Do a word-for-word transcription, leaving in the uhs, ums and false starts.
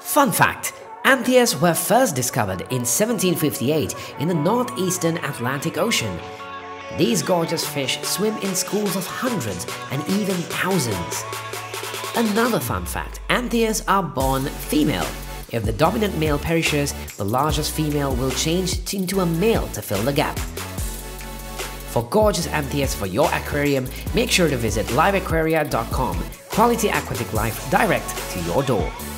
Fun fact: Anthias were first discovered in seventeen fifty-eight in the northeastern Atlantic Ocean. These gorgeous fish swim in schools of hundreds and even thousands. Another fun fact: Anthias are born female. If the dominant male perishes, the largest female will change into a male to fill the gap. For gorgeous Anthias for your aquarium, make sure to visit live aquaria dot com. Quality aquatic life direct to your door.